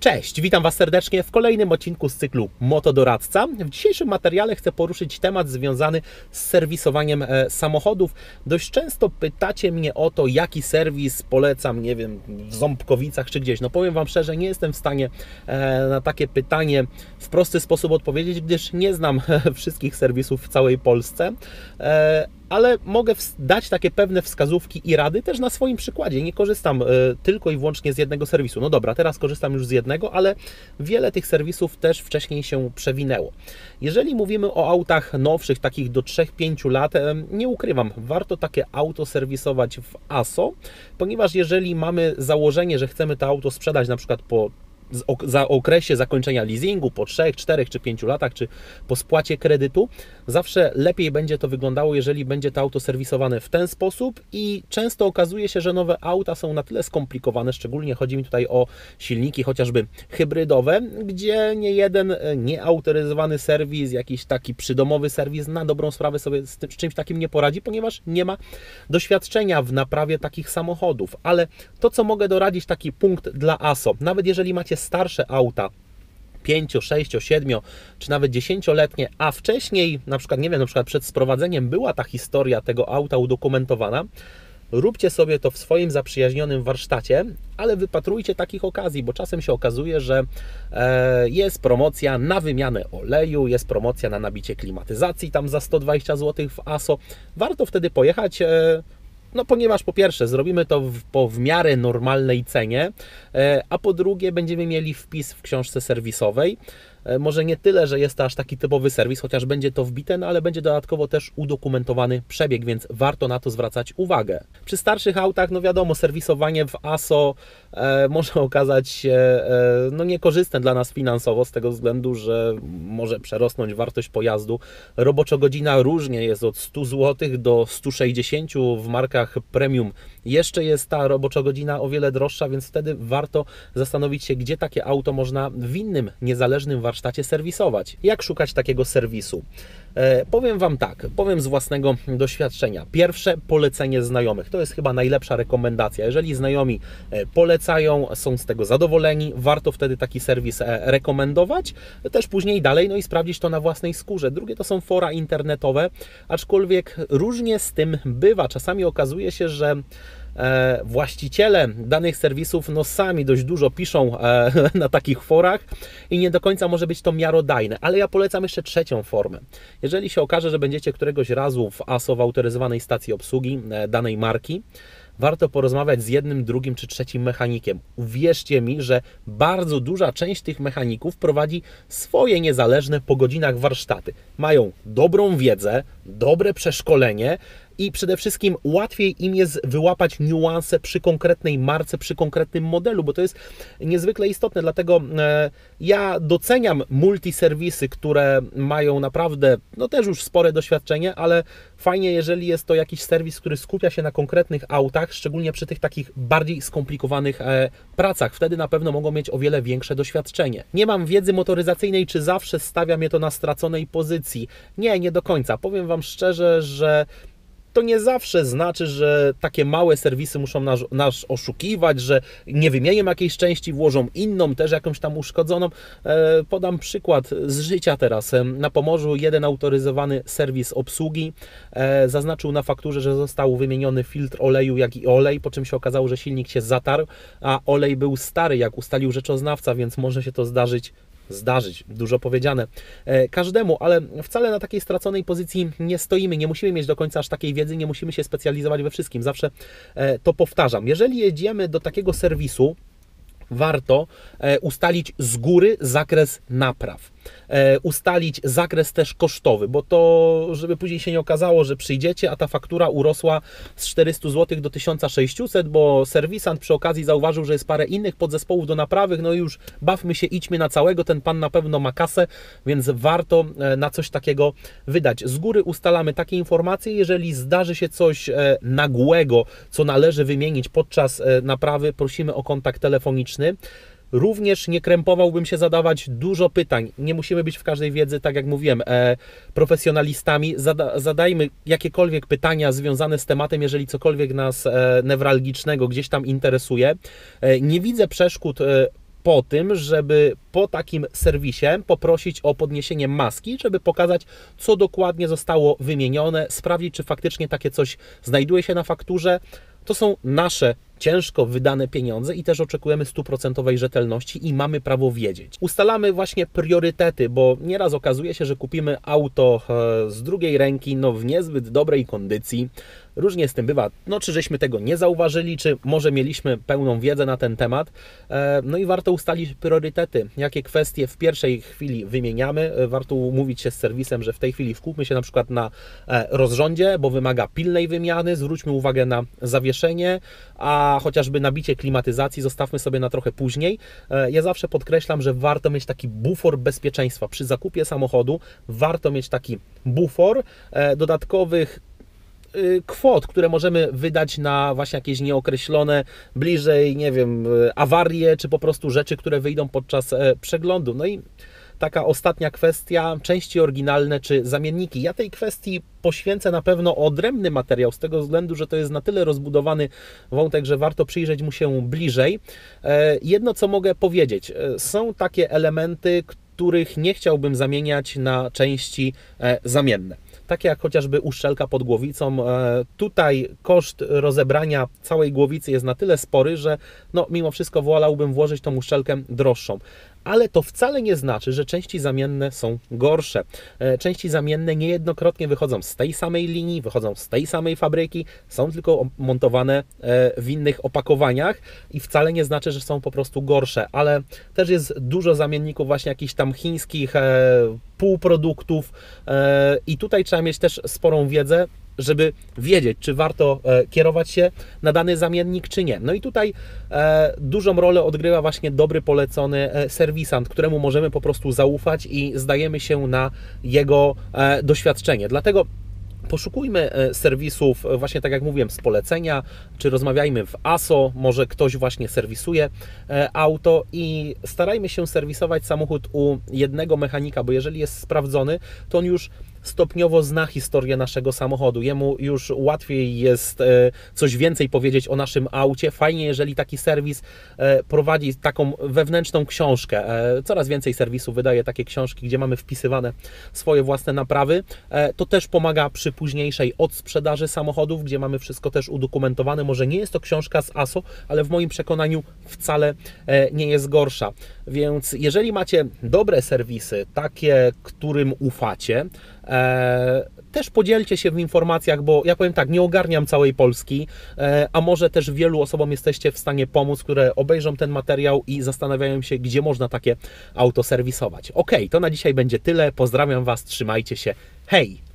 Cześć, witam Was serdecznie w kolejnym odcinku z cyklu Motodoradca. W dzisiejszym materiale chcę poruszyć temat związany z serwisowaniem samochodów. Dość często pytacie mnie o to, jaki serwis polecam, nie wiem, w Ząbkowicach czy gdzieś. No powiem Wam szczerze, nie jestem w stanie na takie pytanie w prosty sposób odpowiedzieć, gdyż nie znam wszystkich serwisów w całej Polsce. Ale mogę dać takie pewne wskazówki i rady też na swoim przykładzie. Nie korzystam tylko i wyłącznie z jednego serwisu. No dobra, teraz korzystam już z jednego, ale wiele tych serwisów też wcześniej się przewinęło. Jeżeli mówimy o autach nowszych, takich do 3-5 lat, nie ukrywam, warto takie auto serwisować w ASO, ponieważ jeżeli mamy założenie, że chcemy to auto sprzedać na przykład za okresie zakończenia leasingu, po 3, 4 czy 5 latach, czy po spłacie kredytu, zawsze lepiej będzie to wyglądało, jeżeli będzie to auto serwisowane w ten sposób i często okazuje się, że nowe auta są na tyle skomplikowane, szczególnie chodzi mi tutaj o silniki chociażby hybrydowe, gdzie nie jeden nieautoryzowany serwis, jakiś taki przydomowy serwis na dobrą sprawę sobie z czymś takim nie poradzi, ponieważ nie ma doświadczenia w naprawie takich samochodów. Ale to, co mogę doradzić, taki punkt dla ASO, nawet jeżeli macie starsze auta, 5, 6, 7 czy nawet 10-letnie, a wcześniej, na przykład, nie wiem, na przykład przed sprowadzeniem była ta historia tego auta udokumentowana, róbcie sobie to w swoim zaprzyjaźnionym warsztacie, ale wypatrujcie takich okazji, bo czasem się okazuje, że jest promocja na wymianę oleju, jest promocja na nabicie klimatyzacji tam za 120 zł w ASO. Warto wtedy pojechać, no ponieważ po pierwsze zrobimy to po w miarę normalnej cenie, a po drugie będziemy mieli wpis w książce serwisowej. Może nie tyle, że jest to aż taki typowy serwis, chociaż będzie to wbite, no ale będzie dodatkowo też udokumentowany przebieg, więc warto na to zwracać uwagę. Przy starszych autach, no wiadomo, serwisowanie w ASO może okazać się no niekorzystne dla nas finansowo, z tego względu, że może przerosnąć wartość pojazdu. Roboczogodzina różnie jest od 100 zł do 160 w markach premium. Jeszcze jest ta roboczogodzina o wiele droższa, więc wtedy warto zastanowić się, gdzie takie auto można w innym, niezależnym warsztacie serwisować. Jak szukać takiego serwisu? Powiem Wam tak, powiem z własnego doświadczenia. Pierwsze, polecenie znajomych. To jest chyba najlepsza rekomendacja. Jeżeli znajomi polecają, są z tego zadowoleni, warto wtedy taki serwis rekomendować. Też później dalej, no i sprawdzić to na własnej skórze. Drugie to są fora internetowe, aczkolwiek różnie z tym bywa. Czasami okazuje się, że właściciele danych serwisów no sami dość dużo piszą na takich forach i nie do końca może być to miarodajne, ale ja polecam jeszcze trzecią formę. Jeżeli się okaże, że będziecie któregoś razu w ASO, w autoryzowanej stacji obsługi danej marki, warto porozmawiać z jednym, drugim czy trzecim mechanikiem. Uwierzcie mi, że bardzo duża część tych mechaników prowadzi swoje niezależne po godzinach warsztaty. Mają dobrą wiedzę, dobre przeszkolenie i przede wszystkim łatwiej im jest wyłapać niuanse przy konkretnej marce, przy konkretnym modelu, bo to jest niezwykle istotne, dlatego ja doceniam multiserwisy, które mają naprawdę, no też już spore doświadczenie, ale fajnie, jeżeli jest to jakiś serwis, który skupia się na konkretnych autach, szczególnie przy tych takich bardziej skomplikowanych pracach. Wtedy na pewno mogą mieć o wiele większe doświadczenie. Nie mam wiedzy motoryzacyjnej, czy zawsze stawia mnie to na straconej pozycji. Nie do końca. Powiem Wam szczerze, że to nie zawsze znaczy, że takie małe serwisy muszą nas oszukiwać, że nie wymienią jakiejś części, włożą inną, też jakąś tam uszkodzoną. Podam przykład z życia teraz. Na Pomorzu jeden autoryzowany serwis obsługi zaznaczył na fakturze, że został wymieniony filtr oleju, jak i olej, po czym się okazało, że silnik się zatarł, a olej był stary, jak ustalił rzeczoznawca, więc może się to zdarzyć, dużo powiedziane, każdemu, ale wcale na takiej straconej pozycji nie stoimy, nie musimy mieć do końca aż takiej wiedzy, nie musimy się specjalizować we wszystkim, zawsze to powtarzam. Jeżeli jedziemy do takiego serwisu, warto ustalić z góry zakres napraw. Ustalić zakres też kosztowy, bo to, żeby później się nie okazało, że przyjdziecie, a ta faktura urosła z 400 zł do 1600, bo serwisant przy okazji zauważył, że jest parę innych podzespołów do naprawy, no i już bawmy się, idźmy na całego, ten pan na pewno ma kasę, więc warto na coś takiego wydać. Z góry ustalamy takie informacje, jeżeli zdarzy się coś nagłego, co należy wymienić podczas naprawy, prosimy o kontakt telefoniczny. Również nie krępowałbym się zadawać dużo pytań. Nie musimy być w każdej wiedzy, tak jak mówiłem, profesjonalistami. Zadajmy jakiekolwiek pytania związane z tematem, jeżeli cokolwiek nas newralgicznego gdzieś tam interesuje. Nie widzę przeszkód po tym, żeby po takim serwisie poprosić o podniesienie maski, żeby pokazać, co dokładnie zostało wymienione, sprawdzić, czy faktycznie takie coś znajduje się na fakturze. To są nasze ciężko wydane pieniądze i też oczekujemy 100% rzetelności i mamy prawo wiedzieć. Ustalamy właśnie priorytety, bo nieraz okazuje się, że kupimy auto z drugiej ręki, no w niezbyt dobrej kondycji. Różnie z tym bywa, no czy żeśmy tego nie zauważyli, czy może mieliśmy pełną wiedzę na ten temat. No i warto ustalić priorytety, jakie kwestie w pierwszej chwili wymieniamy. Warto umówić się z serwisem, że w tej chwili skupmy się na przykład na rozrządzie, bo wymaga pilnej wymiany, zwróćmy uwagę na zawieszenie, a chociażby nabicie klimatyzacji zostawmy sobie na trochę później. Ja zawsze podkreślam, że warto mieć taki bufor bezpieczeństwa. Przy zakupie samochodu warto mieć taki bufor dodatkowych kwot, które możemy wydać na właśnie jakieś nieokreślone, bliżej, nie wiem, awarie, czy po prostu rzeczy, które wyjdą podczas przeglądu. No i taka ostatnia kwestia, części oryginalne czy zamienniki. Ja tej kwestii poświęcę na pewno odrębny materiał, z tego względu, że to jest na tyle rozbudowany wątek, że warto przyjrzeć mu się bliżej. Jedno, co mogę powiedzieć, są takie elementy, których nie chciałbym zamieniać na części zamienne. Takie jak chociażby uszczelka pod głowicą. Tutaj koszt rozebrania całej głowicy jest na tyle spory, że no, mimo wszystko wolałbym włożyć tą uszczelkę droższą. Ale to wcale nie znaczy, że części zamienne są gorsze. Części zamienne niejednokrotnie wychodzą z tej samej linii, wychodzą z tej samej fabryki, są tylko montowane w innych opakowaniach i wcale nie znaczy, że są po prostu gorsze, ale też jest dużo zamienników właśnie jakichś tam chińskich półproduktów i tutaj trzeba mieć też sporą wiedzę, żeby wiedzieć, czy warto kierować się na dany zamiennik, czy nie. No i tutaj dużą rolę odgrywa właśnie dobry, polecony serwisant, któremu możemy po prostu zaufać i zdajemy się na jego doświadczenie. Dlatego poszukujmy serwisów, właśnie tak jak mówiłem, z polecenia, czy rozmawiajmy w ASO, może ktoś właśnie serwisuje auto i starajmy się serwisować samochód u jednego mechanika, bo jeżeli jest sprawdzony, to on już stopniowo zna historię naszego samochodu. Jemu już łatwiej jest coś więcej powiedzieć o naszym aucie. Fajnie, jeżeli taki serwis prowadzi taką wewnętrzną książkę. Coraz więcej serwisów wydaje takie książki, gdzie mamy wpisywane swoje własne naprawy. To też pomaga przy późniejszej odsprzedaży samochodów, gdzie mamy wszystko też udokumentowane. Może nie jest to książka z ASO, ale w moim przekonaniu wcale nie jest gorsza. Więc jeżeli macie dobre serwisy, takie, którym ufacie, też podzielcie się w informacjach, bo ja powiem tak, nie ogarniam całej Polski, a może też wielu osobom jesteście w stanie pomóc, które obejrzą ten materiał i zastanawiają się, gdzie można takie auto serwisować. Ok, to na dzisiaj będzie tyle. Pozdrawiam Was, trzymajcie się. Hej!